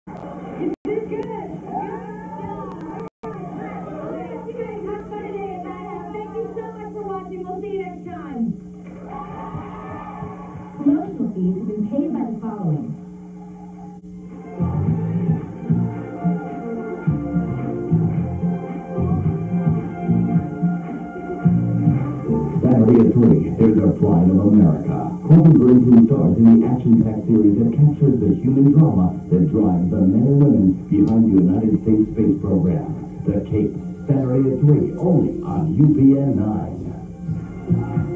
You did good. Good job. You guys have fun today at Madhouse. Thank you so much for watching. We'll see you next time. Promotional fees have been paid by the following. Saturday at 3, there's a Pride of America. Corbin Burnson stars in the action-packed series that captures the human drama that drives the men and women behind the United States space program. The Cape, Saturday at 3, only on UPN 9.